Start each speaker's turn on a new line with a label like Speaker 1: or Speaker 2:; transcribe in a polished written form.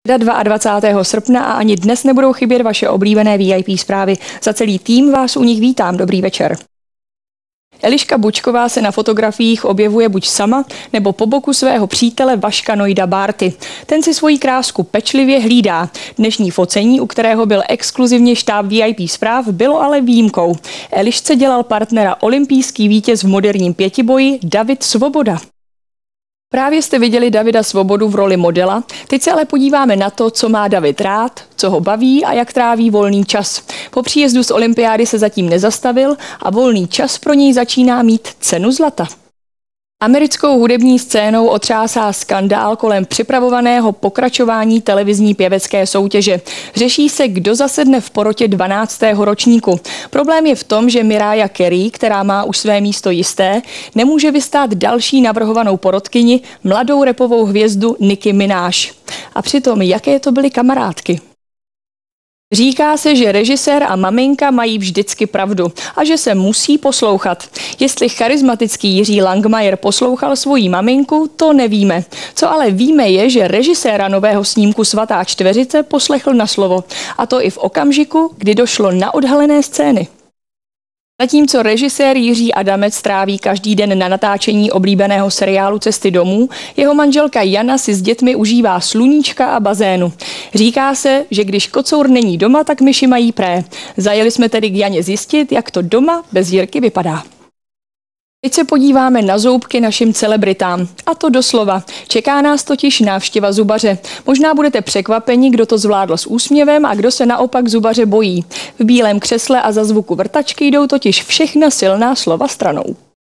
Speaker 1: 22. srpna a ani dnes nebudou chybět vaše oblíbené VIP zprávy. Za celý tým vás u nich vítám. Dobrý večer. Eliška Bučková se na fotografiích objevuje buď sama, nebo po boku svého přítele Vaška Nojda Bárty. Ten si svoji krásku pečlivě hlídá. Dnešní focení, u kterého byl exkluzivně štáb VIP zpráv, bylo ale výjimkou. Elišce dělal partnera olympijský vítěz v moderním pětiboji David Svoboda. Právě jste viděli Davida Svobodu v roli modela, teď se ale podíváme na to, co má David rád, co ho baví a jak tráví volný čas. Po příjezdu z olympiády se zatím nezastavil a volný čas pro něj začíná mít cenu zlata. Americkou hudební scénou otřásá skandál kolem připravovaného pokračování televizní pěvecké soutěže. Řeší se, kdo zasedne v porotě 12. ročníku. Problém je v tom, že Mariah Carey, která má už své místo jisté, nemůže vystát další navrhovanou porotkyni, mladou rapovou hvězdu Nicki Minaj. A přitom, jaké to byly kamarádky? Říká se, že režisér a maminka mají vždycky pravdu a že se musí poslouchat. Jestli charismatický Jiří Langmajer poslouchal svoji maminku, to nevíme. Co ale víme je, že režiséra nového snímku Svatá čtveřice poslechl na slovo. A to i v okamžiku, kdy došlo na odhalené scény. Zatímco režisér Jiří Adamec tráví každý den na natáčení oblíbeného seriálu Cesty domů, jeho manželka Jana si s dětmi užívá sluníčka a bazénu. Říká se, že když kocour není doma, tak myši mají pré. Zajeli jsme tedy k Janě zjistit, jak to doma bez Jirky vypadá. Teď se podíváme na zoubky našim celebritám. A to doslova. Čeká nás totiž návštěva zubaře. Možná budete překvapeni, kdo to zvládl s úsměvem a kdo se naopak zubaře bojí. V bílém křesle a za zvuku vrtačky jdou totiž všechna silná slova stranou.